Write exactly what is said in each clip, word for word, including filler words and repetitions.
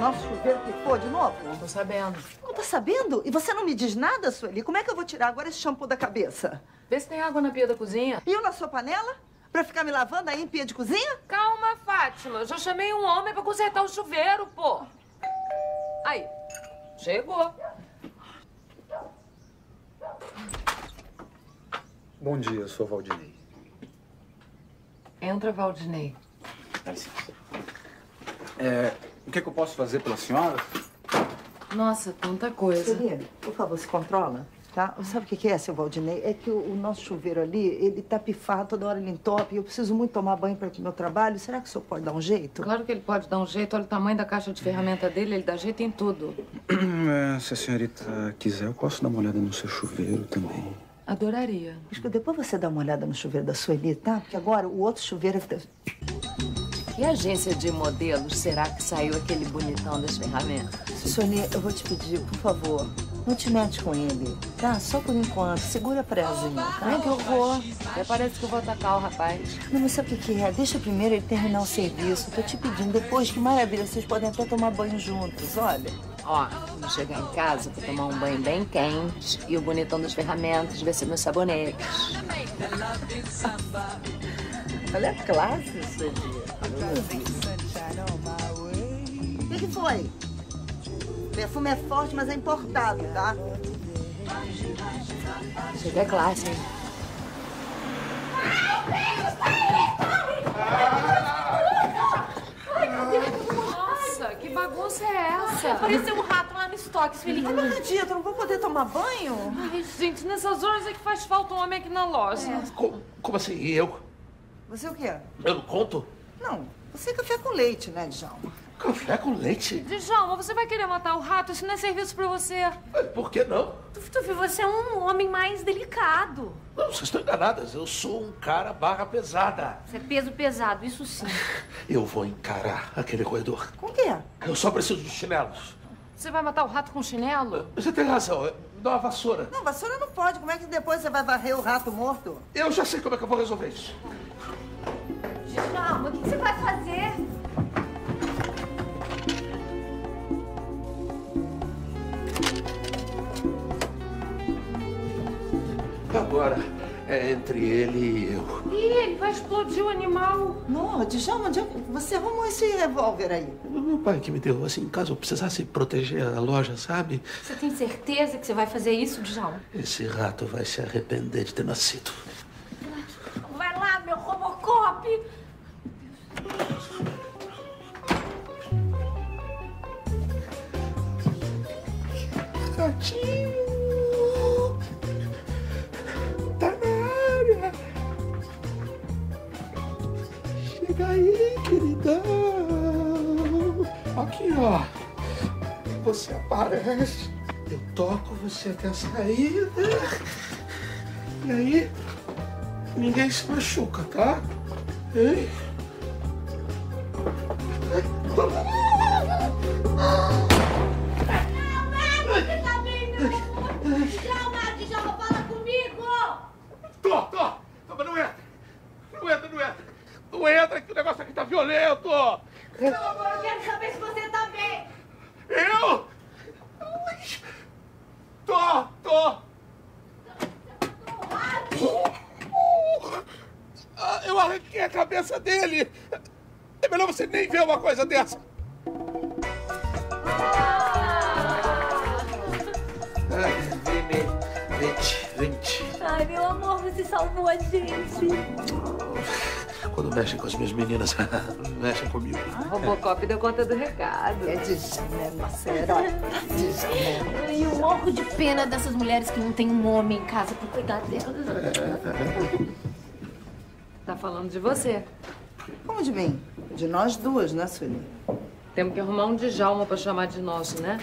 nosso chuveiro pifou de novo? Não tô sabendo. Não tá sabendo? E você não me diz nada, Sueli? Como é que eu vou tirar agora esse shampoo da cabeça? Vê se tem água na pia da cozinha. E eu na sua panela? Pra ficar me lavando aí em pia de cozinha? Calma, Fátima. Eu já chamei um homem pra consertar o chuveiro, pô. Aí. Chegou. Bom dia, eu sou Valdinei. Entra, Valdinei. Dá licença. É, o que, é que eu posso fazer pela senhora? Nossa, tanta coisa. Sueli, por favor, se controla, tá? Sabe o que que é, seu Valdinei? É que o, o nosso chuveiro ali, ele tá pifado, toda hora ele entope. Eu preciso muito tomar banho para o meu trabalho. Será que o senhor pode dar um jeito? Claro que ele pode dar um jeito. Olha o tamanho da caixa de ferramenta dele, ele dá jeito em tudo. É, se a senhorita quiser, eu posso dar uma olhada no seu chuveiro também. Adoraria. Escuta, depois você dá uma olhada no chuveiro da Sueli, tá? Porque agora o outro chuveiro... Que agência de modelos será que saiu aquele bonitão das ferramentas? Sueli, eu vou te pedir, por favor, não te mete com ele, tá? Só por enquanto. Segura a presinha, tá? Ai, que horror. Até parece que eu vou atacar o rapaz. Não, mas sabe o que que é? Deixa primeiro ele terminar o serviço. Tô te pedindo. Depois, que maravilha, vocês podem até tomar banho juntos, olha. Ó, vou chegar em casa, vou tomar um banho bem quente e o bonitão das ferramentas vai ser meus sabonetes. Olha a classe, Sueli. O que que foi? O perfume é forte, mas é importado, tá? Chega a classe, hein? Nossa, que bagunça é essa? Apareceu um rato lá no estoque, Sueli. Eu não acredito, eu não vou poder tomar banho. Ai, gente, nessas horas é que faz falta um homem aqui na loja. É. Como, como assim? E eu? Você o quê? Eu não conto? Não, você é café com leite, né, Djalma? Café com leite? Djalma, você vai querer matar o rato? Isso não é serviço pra você. Por que não? Tuf, Tuf, você é um homem mais delicado. Não, vocês estão enganadas. Eu sou um cara barra pesada. Você é peso pesado, isso sim. Eu vou encarar aquele roedor. Com o quê? Eu só preciso de chinelos. Você vai matar o rato com chinelo? Você tem razão. Me dá uma vassoura. Não, vassoura não pode. Como é que depois você vai varrer o rato morto? Eu já sei como é que eu vou resolver isso. Djalma, o que você vai fazer? Agora é entre ele e eu. Ih, ele vai explodir o animal. Não, Djalma, onde é que você arrumou esse revólver aí? Meu pai que me deu, assim, caso eu precisasse proteger a loja, sabe? Você tem certeza que você vai fazer isso, Djalma? Esse rato vai se arrepender de ter nascido. Vai lá, meu Robocop! Gatinho! Tá na área! Chega aí, queridão! Aqui, ó. Você aparece, eu toco você até a saída. E aí, ninguém se machuca, tá? Hein? Djalma, Djalma, fala comigo! Tô, tô! Não, mas não entra! Não entra, não entra! Não entra que o negócio aqui tá violento! Pelo amor, eu quero saber se você tá bem! Eu? Tô, tô! Ah, eu arranquei a cabeça dele! É melhor você nem ver uma coisa dessa! Vinte, vinte. Ai, meu amor, você salvou a gente. Quando mexem com as minhas meninas, mexem comigo. O Robocop deu conta do recado. É Djalma, é nossa herói. Djalma. E eu morro de pena dessas mulheres que não tem um homem em casa pra cuidar delas. Tá falando de você. Como de mim? De nós duas, né, Sueli? Temos que arrumar um Djalma pra chamar de nosso, né?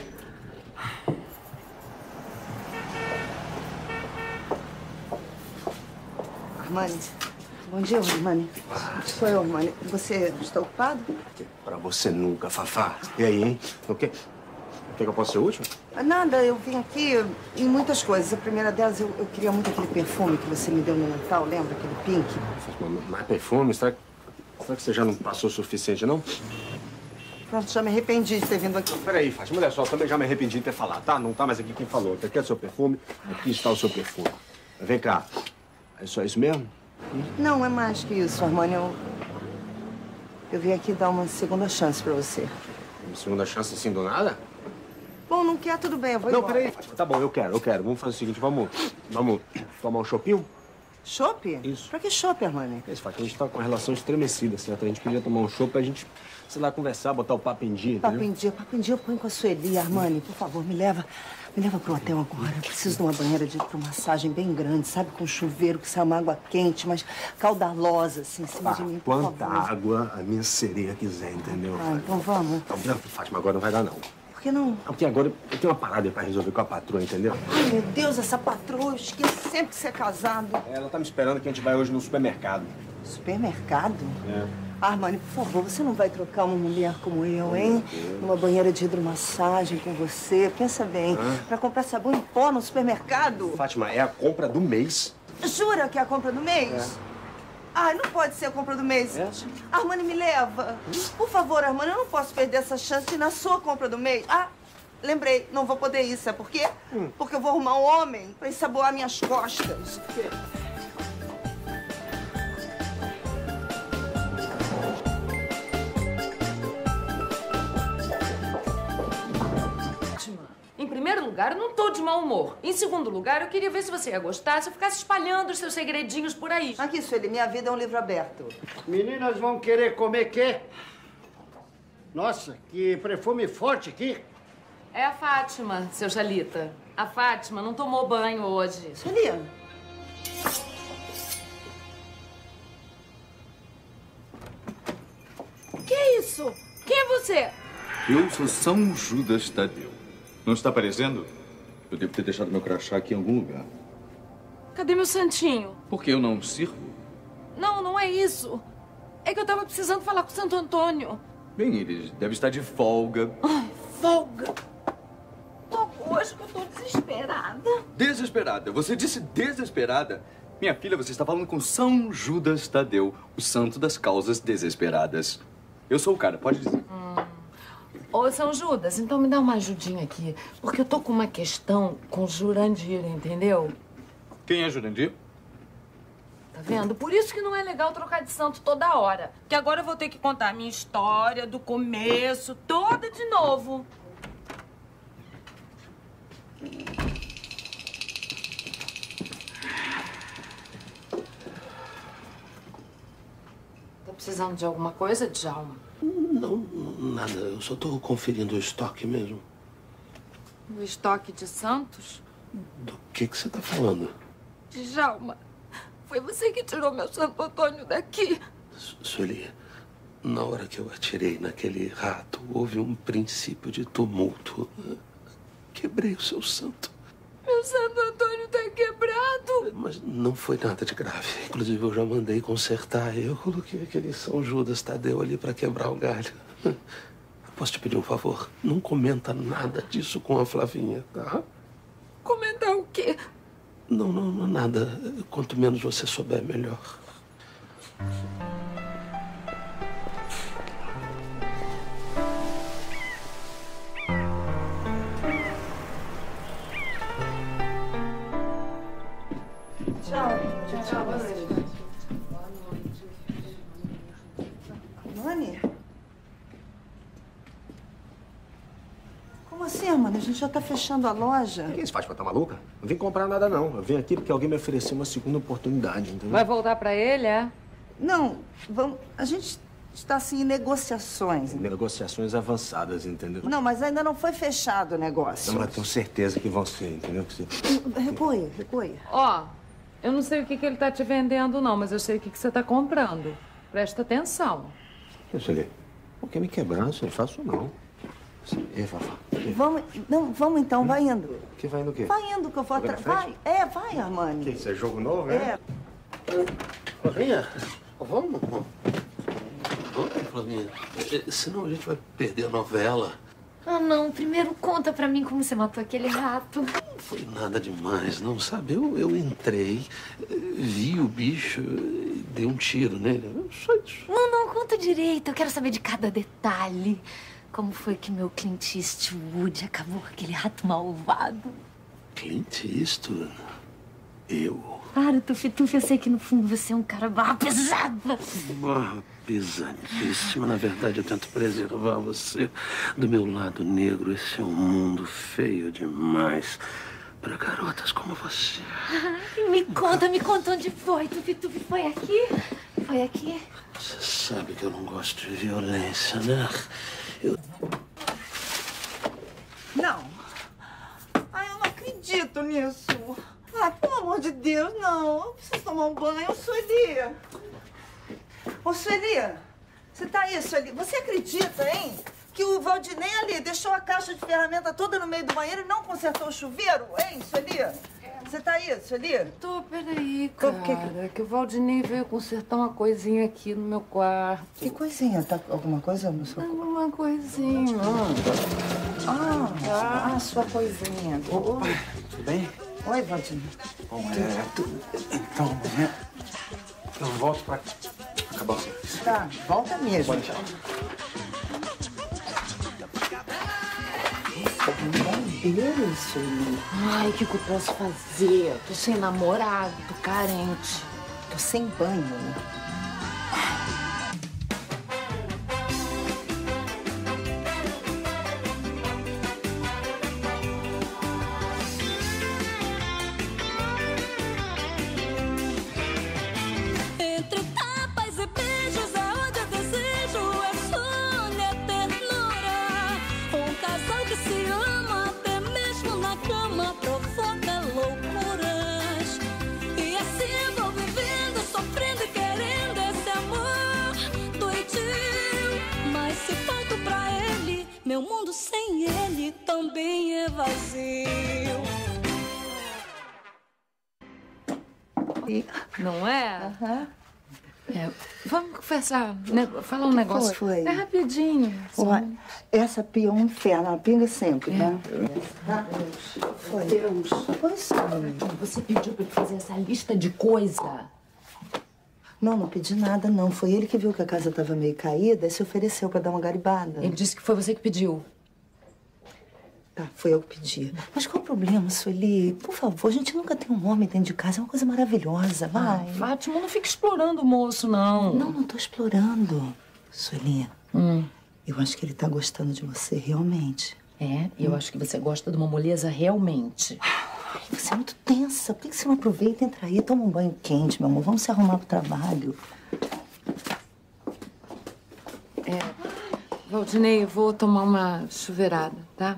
Armani. Bom dia, Armani. Sou eu, Armani. Você está ocupado? Pra você nunca, Fafá. E aí, hein? O quê? O que, que eu posso ser útil? Nada, eu vim aqui em muitas coisas. A primeira delas, eu, eu queria muito aquele perfume que você me deu no Natal, lembra? Aquele pink. Mais perfume? Será que, será que você já não passou o suficiente, não? Pronto, já me arrependi de ter vindo aqui. Peraí, Fátima, olha só, eu também já me arrependi de ter falado, tá? Não tá mais aqui quem falou. Aqui é o seu perfume, aqui está o seu perfume. Vem cá. É só isso mesmo? Não, é mais que isso, Armani. Eu, eu vim aqui dar uma segunda chance pra você. Uma segunda chance assim do nada? Bom, não quer, tudo bem, eu vou Não, embora. peraí, Fátima. Tá bom, eu quero, eu quero. Vamos fazer o seguinte, vamos, vamos tomar um chopinho? Chopp? Isso. Pra que chopp, Armani? É isso, Fátima. A gente tá com uma relação estremecida, certo? A gente podia tomar um chopp pra gente, sei lá, conversar, botar o papo em dia, entendeu? Papo em dia, papo em dia, eu ponho com a Sueli. Armani, por favor, me leva, me leva pro hotel agora. Eu preciso de uma banheira de hidromassagem bem grande, sabe? Com chuveiro, que sai uma água quente, mas caudalosa, assim, em cima Ah, de mim, por quanta favor. água a minha sereia quiser, entendeu? Ah, então vamos. Não, Fátima, agora não vai dar, não. Por que não? Porque agora eu tenho uma parada aí pra resolver com a patroa, entendeu? Ai, meu Deus, essa patroa, eu esqueço sempre que você é casado. Ela tá me esperando que a gente vai hoje no supermercado. Supermercado? É. Armani, por favor, você não vai trocar uma mulher como eu, hein? Numa banheira de hidromassagem com você. Pensa bem, pra comprar sabão em pó no supermercado? Fátima, é a compra do mês. Jura que é a compra do mês? Ai, não pode ser a compra do mês. É? Armani, me leva. Por favor, Armani, eu não posso perder essa chance de ir na sua compra do mês. Ah, lembrei, não vou poder ir, sabe por quê? Hum. Porque eu vou arrumar um homem pra ensaboar minhas costas. Em primeiro lugar, eu não tô de mau humor. Em segundo lugar, eu queria ver se você ia gostar se eu ficasse espalhando os seus segredinhos por aí. Aqui, Sueli, minha vida é um livro aberto. Meninas vão querer comer quê? Nossa, que perfume forte aqui. É a Fátima, seu Jalita. A Fátima não tomou banho hoje. Sueli, Que é isso? Quem é você? Eu sou São Judas Tadeu. Não está aparecendo? Eu devo ter deixado meu crachá aqui em algum lugar. Cadê meu santinho? Por que eu não sirvo? Não, não é isso. É que eu tava precisando falar com o Santo Antônio. Bem, ele deve estar de folga. Ai, folga. Tô hoje que eu tô desesperada. Desesperada. Você disse desesperada? Minha filha, você está falando com São Judas Tadeu, o santo das causas desesperadas. Eu sou o cara, pode dizer. Hum. Ô, São Judas, então me dá uma ajudinha aqui. Porque eu tô com uma questão com Jurandir, entendeu? Quem é Jurandir? Tá vendo? Por isso que não é legal trocar de santo toda hora. Porque agora eu vou ter que contar a minha história do começo, toda de novo. Tá precisando de alguma coisa, Djalma? Não, nada. Eu só tô conferindo o estoque mesmo. O estoque de santos? Do que que você tá falando? Djalma, foi você que tirou meu Santo Antônio daqui. Sueli, na hora que eu atirei naquele rato, houve um princípio de tumulto. Quebrei o seu santo. Meu Santo Antônio tá quebrado. Mas não foi nada de grave. Inclusive, eu já mandei consertar. Eu coloquei aquele São Judas Tadeu ali pra quebrar o galho. Eu posso te pedir um favor? Não comenta nada disso com a Flavinha, tá? Comentar o quê? Não, não, não, nada. Quanto menos você souber, melhor. Tchau. Tchau, boa noite. Armani? Como assim, Armani? A gente já tá fechando a loja. O que isso faz pra tá maluca? Não vim comprar nada, não. Eu vim aqui porque alguém me ofereceu uma segunda oportunidade, entendeu? Vai voltar pra ele, é? Não, vamos... A gente está, assim, em negociações. Negociações avançadas, entendeu? Não, mas ainda não foi fechado o negócio. Não, mas tenho certeza que vão ser, entendeu? Que você... Recue, recue. Ó, eu não sei o que, que ele tá te vendendo, não, mas eu sei o que, que você tá comprando. Presta atenção. Isso ali. Não quer me quebrar, isso não faço não. Ei, Fafá. Vamos, não, vamos então, vai indo. Que vai indo o quê? Vai indo que eu vou Jogar atrás. na Vai, frente? é, vai, Armani. Que isso, é jogo novo, é? É. Flavinha, vamos? Vamos, Flavinha. Eh, Senão a gente vai perder a novela. Ah, não. Primeiro conta pra mim como você matou aquele rato. Não foi nada demais, não, sabe? Eu, eu entrei, eh, vi o bicho e dei um tiro nele. Só isso. Não, não, conta direito. Eu quero saber de cada detalhe. como foi que meu Clint Eastwood acabou com aquele rato malvado? Clint Eastwood? Eu? Para, Tufi-Tufi, eu sei que no fundo você é um cara barra pesada. Barra pesadíssima. Na verdade, eu tento preservar você do meu lado negro. Esse é um mundo feio demais para garotas como você. Ai, me conta, me conta onde foi. Tufi-Tufi, foi aqui? Foi aqui? Você sabe que eu não gosto de violência, né? Eu... Não. Ai, eu não acredito nisso. Ah, pelo amor de Deus, não. Eu preciso tomar um banho. Ô, Sueli. Ô, Sueli. Você tá aí, Sueli? Você acredita, hein? Que o Valdinei ali deixou a caixa de ferramenta toda no meio do banheiro e não consertou o chuveiro? Hein, Sueli? Você tá aí, Sueli? Tô, peraí, cara. Que, que... que o Valdinei veio consertar uma coisinha aqui no meu quarto. Que coisinha? Tá alguma coisa no seu quarto? Alguma coisinha. Ah, ah, a sua coisinha. Opa, tudo bem? Oi, Valdinei. Bom, é... Então, é... Eu volto pra acabar o serviço. Tá, volta mesmo. Pode deixar. Meu Deus, Sueli. Ai, o que, que eu posso fazer? Tô sem namorado, tô carente. Tô sem banho, né? Meu mundo sem ele também é vazio. Não é? Uhum. É, vamos conversar, né? Falar um negócio. Foi? É rapidinho. Ué, essa pia é um inferno, ela pinga sempre, É. né? Tá? Foi. Deus. Pois é. Você pediu pra ele fazer essa lista de coisa? Não, não pedi nada, não. Foi ele que viu que a casa estava meio caída e se ofereceu para dar uma garibada. Ele disse que foi você que pediu. Tá, foi eu que pedi. Mas qual o problema, Sueli? Por favor, a gente nunca tem um homem dentro de casa. É uma coisa maravilhosa, vai. Ah, Fátima, não fica explorando o moço, não. Não, não tô explorando. Sueli, Hum. eu acho que ele tá gostando de você, realmente. É, eu hum. acho que você gosta de uma moleza realmente. Ai, você é muito tensa. Por que você não aproveita e entra aí? Toma um banho quente, meu amor. Vamos se arrumar pro trabalho. É, Valdinei, eu vou tomar uma chuveirada, tá?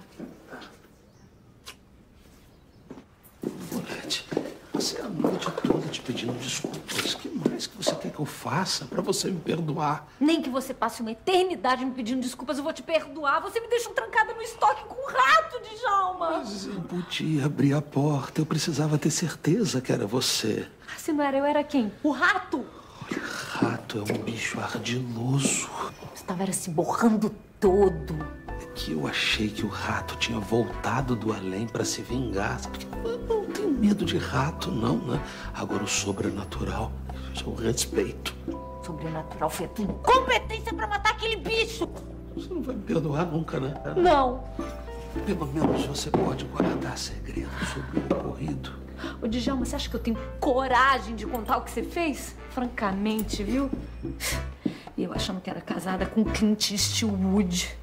Bolete, você a noite toda te pedindo desculpas. O que mais que você quer que eu faça pra você me perdoar? Nem que você passe uma eternidade me pedindo desculpas, eu vou te perdoar. Você me deixou trancada no estoque com um rato, Djalma. Mas eu podia abrir a porta. Eu precisava ter certeza que era você. Ah, se não era eu, era quem? O rato? Olha, rato é um bicho ardiloso. Você estava era se borrando todo. É que eu achei que o rato tinha voltado do além pra se vingar. Porque eu não tenho medo de rato, não, né? Agora o sobrenatural, eu respeito. Sobrenatural foi a tua incompetência pra matar aquele bicho. Você não vai me perdoar nunca, né? Não. Pelo menos você pode guardar segredo sobre o ocorrido. Ô, Djalma, você acha que eu tenho coragem de contar o que você fez? Francamente, viu? E eu achando que era casada com Clint Eastwood.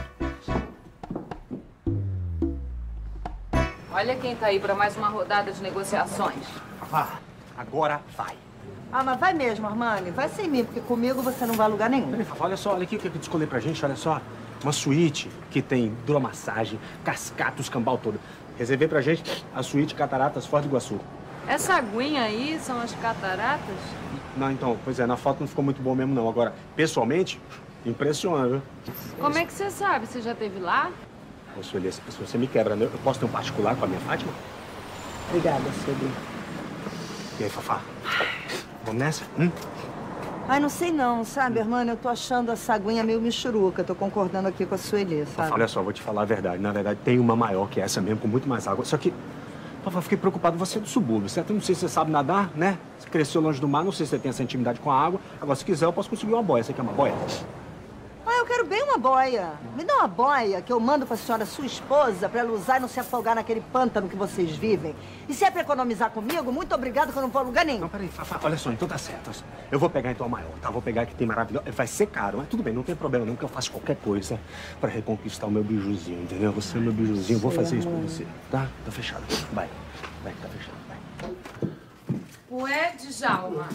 Olha quem tá aí pra mais uma rodada de negociações. Vá, agora vai. Ah, mas vai mesmo, Armani. Vai sem mim, porque comigo você não vai a lugar nenhum. Peraí, Fafá, olha só, olha aqui o que eu escolhi pra gente, olha só. Uma suíte que tem hidromassagem, cascata, os cambal todo. Reservei pra gente a suíte Cataratas Foz do Iguaçu. Essa aguinha aí são as cataratas? Não, então, pois é, na foto não ficou muito bom mesmo, não. Agora, pessoalmente, impressiona, viu? Como é que você sabe? Você já esteve lá? Ô, Sueli, se você me quebra, né? Eu posso ter um particular com a minha Fátima? Obrigada, Sueli. E aí, Fafá? Vamos nessa? Hum? Ai, não sei não, sabe, Armani? Eu tô achando essa aguinha meio michuruca. Tô concordando aqui com a Sueli, sabe? Fafá, olha só, vou te falar a verdade. Na verdade, tem uma maior que essa mesmo, com muito mais água. Só que, Fafá, fiquei preocupado. Você é do subúrbio, certo? Eu não sei se você sabe nadar, né? Você cresceu longe do mar, não sei se você tem essa intimidade com a água. Agora, se quiser, eu posso conseguir uma boia. Você quer uma boia? Ah, eu quero bem uma boia. Me dá uma boia que eu mando pra senhora, sua esposa, pra ela usar e não se afogar naquele pântano que vocês vivem. E se é pra economizar comigo, muito obrigado que eu não vou a lugar nenhum. Não, peraí, Fafá, olha só, então tá certo. Eu vou pegar então a maior, tá? Vou pegar que tem maravilhosa. Vai ser caro, mas tudo bem, não tem problema não, que eu faço qualquer coisa pra reconquistar o meu bijuzinho, entendeu? Você é o meu bijuzinho, eu vou fazer isso pra você, tá? Tá fechado. Vai, vai, tá fechado, vai. Ué, Djalma.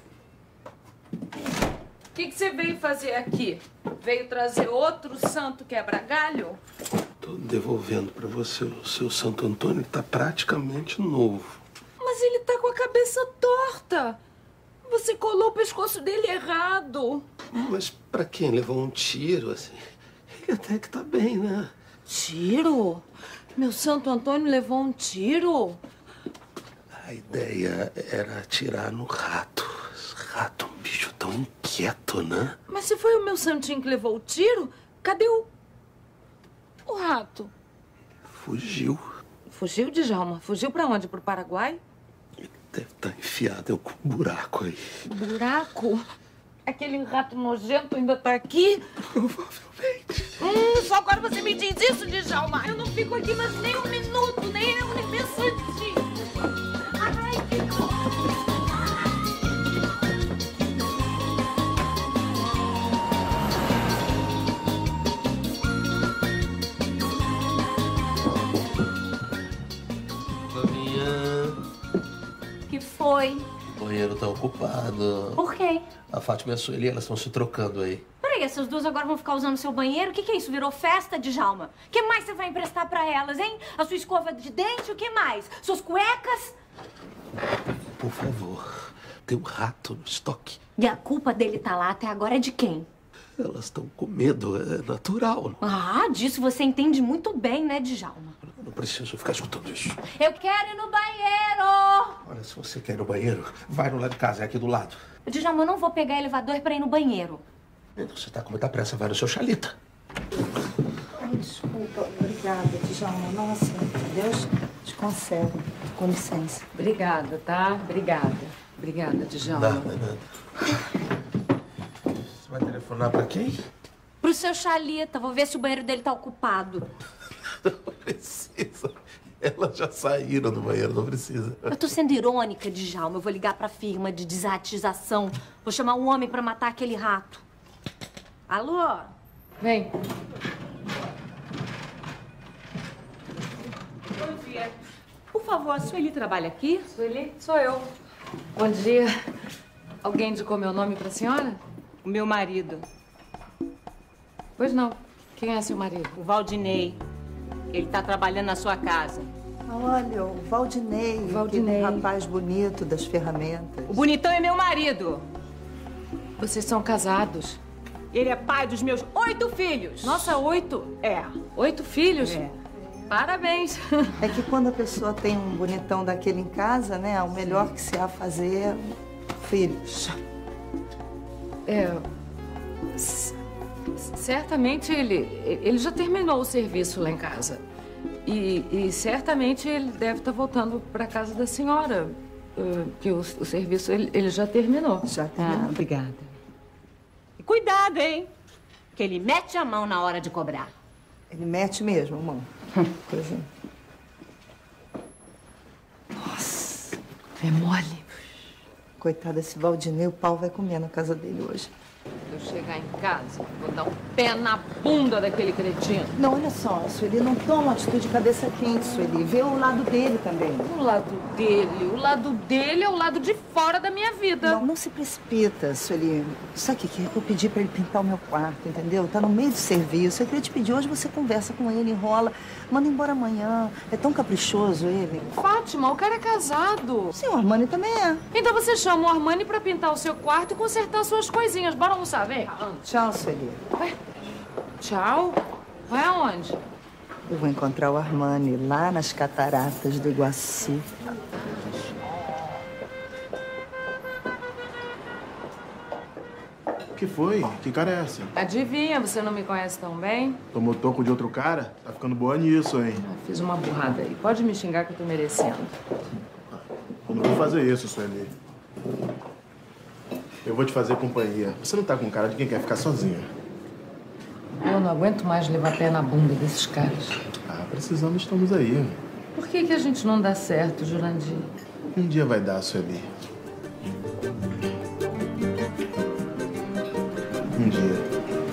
O que, que você veio fazer aqui? Veio trazer outro santo quebra-galho? Tô devolvendo pra você o seu Santo Antônio, que tá praticamente novo. Mas ele tá com a cabeça torta. Você colou o pescoço dele errado. Mas pra quem levou um tiro, assim, ele até que tá bem, né? Tiro? Meu Santo Antônio levou um tiro? A ideia era atirar no rato. Rato, um bicho tão inquieto, né? Mas se foi o meu santinho que levou o tiro, cadê o... o rato? Fugiu. Fugiu, Djalma? Fugiu pra onde? Pro Paraguai? Deve estar enfiado em algum buraco aí. Buraco? Aquele rato nojento ainda tá aqui? Provavelmente. Hum, só agora você me diz isso, Djalma. Eu não fico aqui mais nem um minuto, nem um instantinho. Ai, que dor. Que foi? O banheiro tá ocupado. Por quê? A Fátima e a Sueli, elas estão se trocando aí. Peraí, essas duas agora vão ficar usando seu banheiro? O que, que é isso? Virou festa, Djalma? O que mais você vai emprestar pra elas, hein? A sua escova de dente? O que mais? Suas cuecas? Por favor, tem um rato no estoque. E a culpa dele tá lá até agora é de quem? Elas estão com medo, é natural. Ah, disso você entende muito bem, né, Djalma? Eu não preciso ficar escutando isso. Eu quero ir no banheiro! Olha, se você quer ir no banheiro, vai no lado de casa, é aqui do lado. Djalma, eu não vou pegar elevador pra ir no banheiro. Então você tá com muita pressa, vai no seu chalita. Ai, desculpa. Obrigada, Djalma. Nossa, Deus te conserve. Com licença. Obrigada, tá? Obrigada. Obrigada, Djalma. Nada, nada. Você vai telefonar pra quem? Pro seu Chalita. Vou ver se o banheiro dele tá ocupado. Não precisa. Elas já saíram do banheiro, não precisa. Eu tô sendo irônica, Djalma. Eu vou ligar pra firma de desatização. Vou chamar um homem pra matar aquele rato. Alô? Vem. Bom dia. Por favor, a Sueli trabalha aqui? Sueli, sou eu. Bom dia. Alguém indicou meu nome pra senhora? O meu marido. Pois não. Quem é seu marido? O Valdinei. Ele tá trabalhando na sua casa. Olha, o Valdinei, Valdinei. aquele rapaz bonito das ferramentas. O bonitão é meu marido. Vocês são casados? Ele é pai dos meus oito filhos. Nossa, oito? É. Oito filhos? É. Parabéns. É que quando a pessoa tem um bonitão daquele em casa, né, o melhor que se há a fazer é filhos. É... c- Certamente ele, ele já terminou o serviço lá em casa. E, e certamente ele deve estar voltando para casa da senhora. uh, Que o, o serviço ele, ele já terminou. Já terminou. Ah, obrigada. E cuidado, hein? Que ele mete a mão na hora de cobrar. Ele mete mesmo, irmão. Coisa. Nossa, é mole. Coitado desse Valdinei, o pau vai comer na casa dele hoje. Eu chegar em casa, vou dar um pé na bunda daquele cretino. Não, olha só, Sueli, não toma atitude de cabeça quente, Sueli. Vê o lado dele também. O lado dele, o lado dele é o lado de fora da minha vida. Não, não se precipita, Sueli. Sabe o que que é? Eu pedi pra ele pintar o meu quarto, entendeu? Tá no meio do serviço. Eu queria te pedir, hoje você conversa com ele, enrola, manda embora amanhã. É tão caprichoso ele. Fátima, o cara é casado. Sim, o Armani também é. Então você chama o Armani pra pintar o seu quarto e consertar suas coisinhas. Bora almoçar, vem. Tchau, Sueli. Ué? Tchau? Vai aonde? Eu vou encontrar o Armani lá nas cataratas do Iguaçu. O que foi? Que cara é essa? Adivinha, você não me conhece tão bem? Tomou toco de outro cara? Tá ficando boa nisso, hein? Eu fiz uma burrada aí. Pode me xingar que eu tô merecendo. Eu não vou fazer isso, Sueli. Eu vou te fazer companhia. Você não tá com cara de quem quer ficar sozinha. eu não aguento mais levar pé na bunda desses caras. Ah, precisando, estamos aí. Por que que a gente não dá certo, Jurandir? Um dia vai dar, Sueli. Um dia.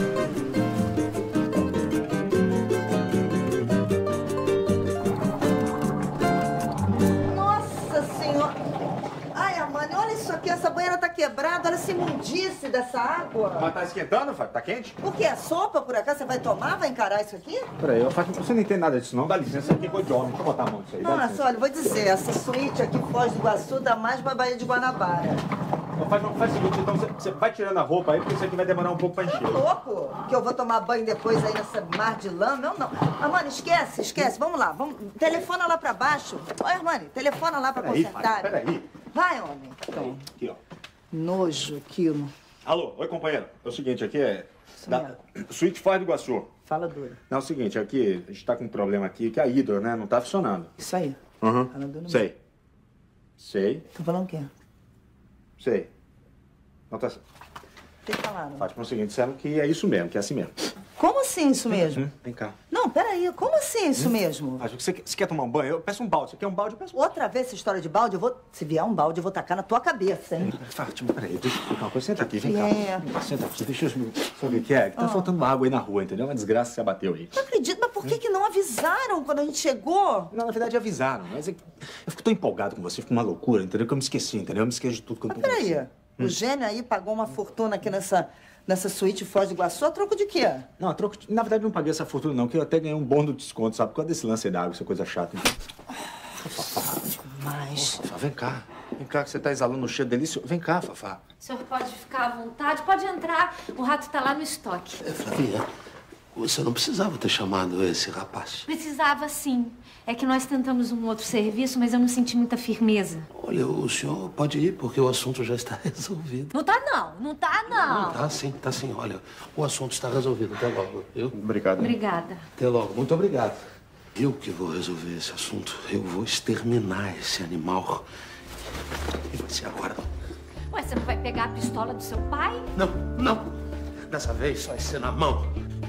Nossa Senhora! Ai, Armani, olha isso aqui. Essa banheira tá quebrada. Olha essa imundice dessa água. Mas tá esquentando, Fábio? Tá quente? Por quê? É sopa, por acaso? Você vai tomar? Vai encarar isso aqui? Peraí, eu faço... você não entende nada disso, não? Dá licença, isso aqui é coisa de homem. Deixa eu botar a mão nisso aí. dá Nossa, licença. olha, vou dizer, essa suíte aqui, Foz do Iguaçu, dá mais pra Baía de Guanabara. Então faz, faz o seguinte, então você, você vai tirando a roupa aí, porque isso aqui vai demorar um pouco pra encher. Tá louco? Que eu vou tomar banho depois aí nessa mar de lama? Eu não. Armani, esquece, esquece. Vamos lá, vamos. Telefona lá pra baixo. Oi, Armani, telefona lá pra Peraí, consertar. Fábio, peraí. Vai, homem. Então. Aqui, ó. Nojo aquilo. Alô, oi, companheiro. É o seguinte, aqui é... Da... Suíte Foz do Iguaçu. Fala duro. Não, é o seguinte, aqui, a gente tá com um problema aqui, que a hidro, né, não tá funcionando. Isso aí. Uhum. Fala duro. Sei. Sei. Tô falando o quê? Sei. Não tá... O que falaram? Fátima, é o seguinte, disseram que é isso mesmo, que é assim mesmo. Como assim isso mesmo? Hum, vem cá. Não, peraí, como assim isso mesmo? Fátima, você, você quer tomar um banho? Eu peço um balde. Você quer um balde? Eu peço um Outra vez essa história de balde, eu vou... Se vier um balde, eu vou tacar na tua cabeça, hein? Fátima, peraí, deixa eu explicar uma coisa. Senta aqui, vem Que cá. é? Senta aqui, deixa eu... Sabe o que que é? Que tá Ah. faltando água aí na rua, entendeu? Uma desgraça que se abateu aí. Não acredito, mas por que que não avisaram quando a gente chegou? Não, na verdade avisaram, mas é que eu fico tão empolgado com você, fico uma loucura, entendeu? Que eu me esqueci, entendeu? Eu me esqueço de tudo quando Mas tô com peraí, você. o Gênio aí pagou uma fortuna aqui nessa, nessa suíte Foz do Iguaçu, a troco de quê? Não, a troco de... Na verdade, eu não paguei essa fortuna, não, que eu até ganhei um bônus de desconto, sabe? Por causa desse lance aí da água, essa coisa chata. Mas... Fafá, vem cá. Vem cá, que você tá exalando um cheiro delicioso. Vem cá, Fafá. O senhor pode ficar à vontade, pode entrar. O rato tá lá no estoque. É, Flavinha, você não precisava ter chamado esse rapaz. Precisava sim. É que nós tentamos um outro serviço, mas eu não senti muita firmeza. Olha, o senhor pode ir, porque o assunto já está resolvido. Não tá não, não tá não. Não, tá sim, tá sim. Olha, o assunto está resolvido. Até logo, viu? Obrigado. Obrigada. Até logo. Muito obrigado. Eu que vou resolver esse assunto. Eu vou exterminar esse animal. E vai ser agora. Ué, você não vai pegar a pistola do seu pai? Não, não. Dessa vez vai ser na mão.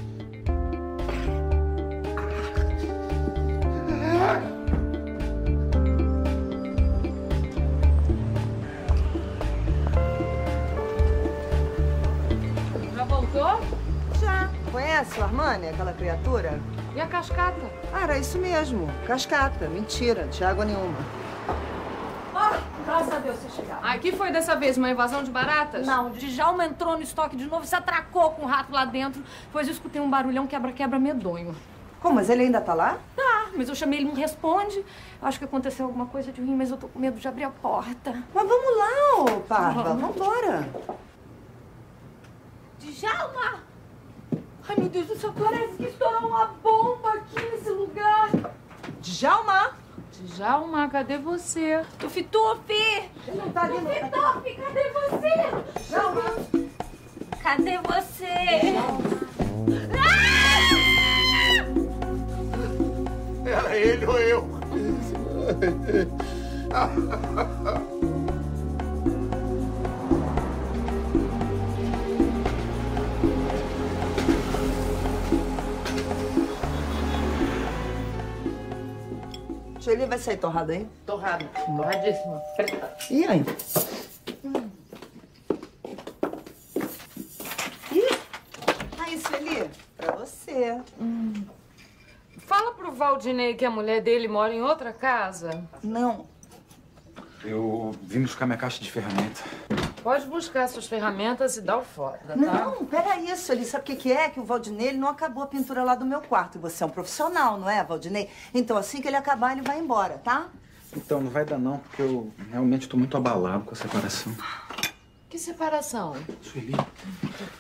Já voltou? Já. Conhece o Armani, aquela criatura? E a cascata? Ah, era isso mesmo. Cascata. Mentira, de água nenhuma. Ah, graças a Deus você chegaram. Aqui foi dessa vez uma invasão de baratas? Não, o Djalma entrou no estoque de novo e se atracou com o rato lá dentro. Pois eu escutei um barulhão quebra-quebra medonho. Como, mas ele ainda tá lá? Tá, mas eu chamei, ele não responde. Acho que aconteceu alguma coisa de ruim, mas eu tô com medo de abrir a porta. Mas vamos lá, ô Parva. Vamos. Vambora. Djalma! Ai, meu Deus do céu, parece que estourou uma bomba aqui nesse lugar. Djalma! Djalma, cadê você? Tufi-tufi! Não tá ali, não. Tufi-tufi, cadê você? Djalma! Cadê você? Era ele ou eu? Sueli, vai sair torrada aí? Torrada. Torradíssima. Preta. E aí? Hum. Ih! Aí, Sueli, pra você. Hum. Fala pro Valdinei que a mulher dele mora em outra casa. Não. Eu vim buscar minha caixa de ferramenta. Pode buscar suas ferramentas e dar o fora, tá? Não, peraí, Sueli, sabe o que que é? Que o Valdinei, ele não acabou a pintura lá do meu quarto. E você é um profissional, não é, Valdinei? Então, assim que ele acabar, ele vai embora, tá? Então, não vai dar não, porque eu realmente tô muito abalado com a separação. Que separação? Sueli.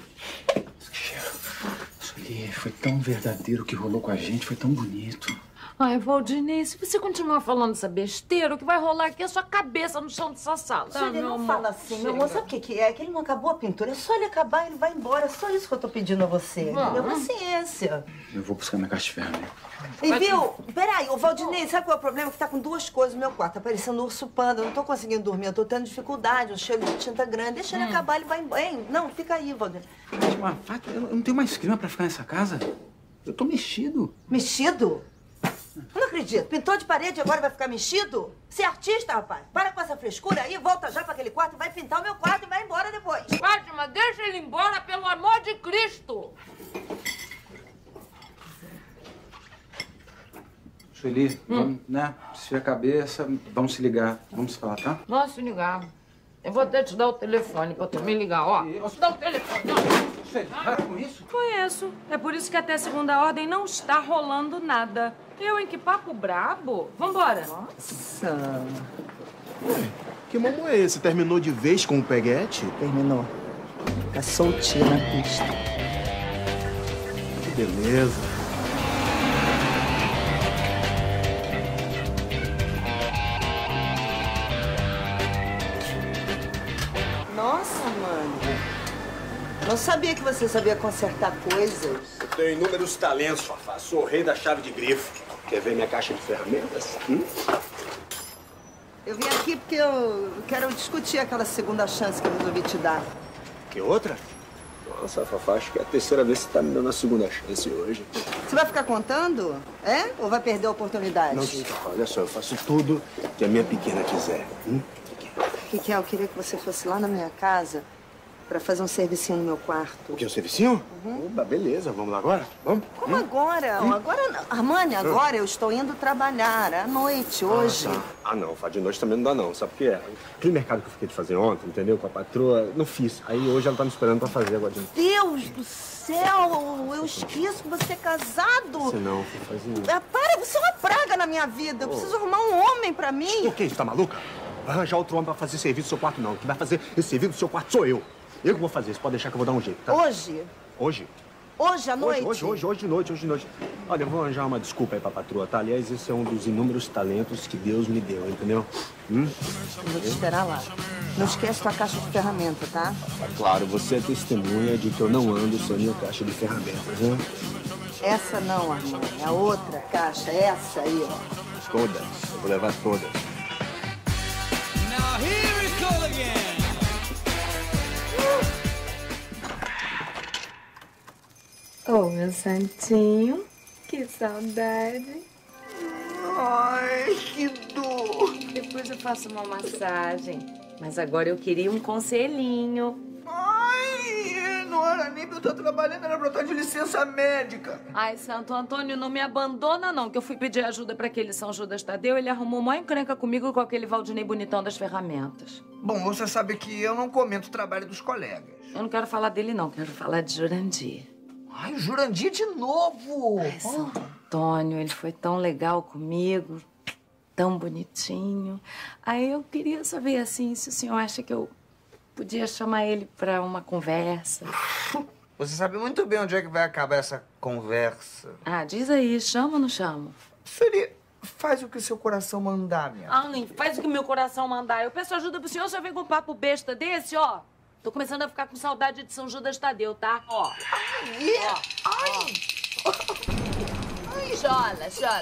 Que cheiro. Sueli, foi tão verdadeiro o que rolou com a gente, foi tão bonito. Ai, Valdinei, se você continuar falando essa besteira, o que vai rolar aqui é a sua cabeça no chão dessa sala. Tá, ele não fala assim, meu amor. Sabe o que, que é? Que ele não acabou a pintura. É só ele acabar e ele vai embora. É só isso que eu tô pedindo a você. Entendeu? Paciência. Eu vou buscar minha caixa de ferramenta. E viu? Peraí, ô Valdinei, sabe qual é o problema? Que tá com duas coisas no meu quarto. Tá parecendo um urso panda. Eu não tô conseguindo dormir. Eu tô tendo dificuldade. Um cheiro de tinta grande. Deixa ele hum. acabar, ele vai embora. Hein? Não, fica aí, Valdinei. Mas, eu não tenho mais clima pra ficar nessa casa. Eu tô mexido. Mexido? Eu não acredito. Pintou de parede e agora vai ficar mexido? Você é artista, rapaz? Para com essa frescura aí, volta já pra aquele quarto, vai pintar o meu quarto e vai embora depois. Fátima, deixa ele embora, pelo amor de Cristo! Sueli, hum. vamos, né? Desfia a cabeça, vamos se ligar. Vamos se falar, tá? Vamos se ligar. Eu vou até te dar o telefone pra tu me ligar, ó. Vou te dar o telefone, ó. Sueli, para com isso. Conheço. É por isso que até segunda ordem não está rolando nada. Eu, hein? Que papo brabo. Vambora. Nossa. Ué, que mamão é esse? Terminou de vez com o peguete? Terminou. Tá soltinho na pista. Que beleza. Nossa, mano. Não sabia que você sabia consertar coisas. Eu tenho inúmeros talentos, Fafá. Sou o rei da chave de grifo. Quer ver minha caixa de ferramentas? Hum? Eu vim aqui porque eu quero discutir aquela segunda chance que eu resolvi te dar. Que outra? Nossa, Fafá, acho que é a terceira vez que você tá me dando a segunda chance hoje. Você vai ficar contando? É? Ou vai perder a oportunidade? Não, sim, Fafá. Olha só, eu faço tudo que a minha pequena quiser. Hum? O que, que é? Eu queria que você fosse lá na minha casa pra fazer um servicinho no meu quarto. O que, um servicinho? Uhum. Oba, beleza. Vamos lá agora? Vamos? Como hum? agora? Hum? Agora não. Armani, agora hum. eu estou indo trabalhar à noite, hoje. Ah, tá. ah não. Faz de noite também não dá, não. Sabe por quê? Aquele mercado que eu fiquei de fazer ontem, entendeu? Com a patroa, não fiz. Aí hoje ela tá me esperando pra fazer agora. Deus do céu! Eu esqueço que você é casado. Você não, Fafazinho. Ah, para, você é uma praga na minha vida. Eu oh. preciso arrumar um homem pra mim. Por que? Você tá maluca? Vai arranjar outro homem pra fazer serviço do seu quarto, não. Quem vai fazer esse serviço do seu quarto sou eu. Eu que vou fazer, você pode deixar que eu vou dar um jeito, tá? Hoje? Hoje? Hoje à noite? Hoje, hoje, hoje, hoje de noite, hoje de noite. Olha, eu vou arranjar uma desculpa aí pra patroa, tá? Aliás, esse é um dos inúmeros talentos que Deus me deu, entendeu? Hum? Eu vou te esperar lá. Não esquece tua caixa de ferramenta, tá? Ah, claro, você é testemunha de que eu não ando sem minha caixa de ferramentas, né? Essa não, Armani. A outra caixa, essa aí, ó. Todas. Eu vou levar todas. Now here we go again. Ô, oh, meu santinho, que saudade. Ai, que dor. Depois eu faço uma massagem. Mas agora eu queria um conselhinho. Ai, não era nem pra eu estar trabalhando, era pra eu estar de licença médica. Ai, Santo Antônio, não me abandona, não, que eu fui pedir ajuda pra aquele São Judas Tadeu, ele arrumou uma encrenca comigo com aquele Valdinei bonitão das ferramentas. Bom, você sabe que eu não comento o trabalho dos colegas. Eu não quero falar dele, não, quero falar de Jurandir. Ai, o Jurandir de novo! Ai, Santo Antônio, ele foi tão legal comigo, tão bonitinho. Aí eu queria saber, assim, se o senhor acha que eu podia chamar ele pra uma conversa. Você sabe muito bem onde é que vai acabar essa conversa. Ah, diz aí, chama ou não chama? Seria... Faz o que o seu coração mandar, minha. Ai, faz o que meu coração mandar. Eu peço ajuda pro senhor, o senhor vem com um papo besta desse, ó. Tô começando a ficar com saudade de São Judas Tadeu, tá? Ó. Ai! Ó, ai! Ó. Ai. Chola, chola.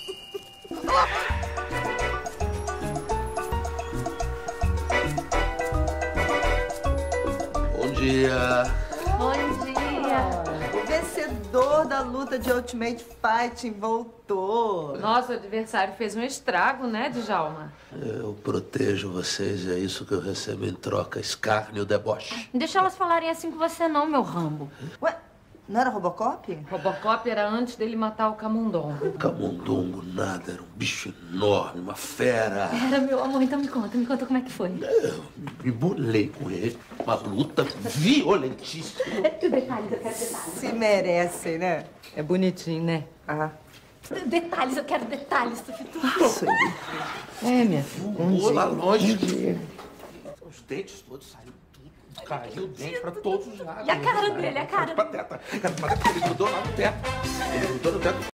Bom dia. Bom dia. O vencedor da luta de Ultimate Fighting voltou. Nossa, o adversário fez um estrago, né, Djalma? Eu protejo vocês e é isso que eu recebo em troca, escárnio, deboche. Não deixa elas falarem assim com você não, meu Rambo. Ué, não era Robocop? Robocop era antes dele matar o Camundongo. Camundongo nada, era um bicho enorme, uma fera. Era, meu amor, então me conta, me conta como é que foi. Eu me bolei com ele, uma luta violentíssima. Detalhes, eu quero detalhes. Se merecem, né? É bonitinho, né? Ah. Detalhes, eu quero detalhes, Tufitu. Isso aí. É, minha filha. Voou lá longe. Os dentes todos saíram tudo. Caiu o dente pra todos os lados. E a cara dele, a cara? Pateta. Cara, pateta. Ele grudou lá no teto. Ele grudou no teto.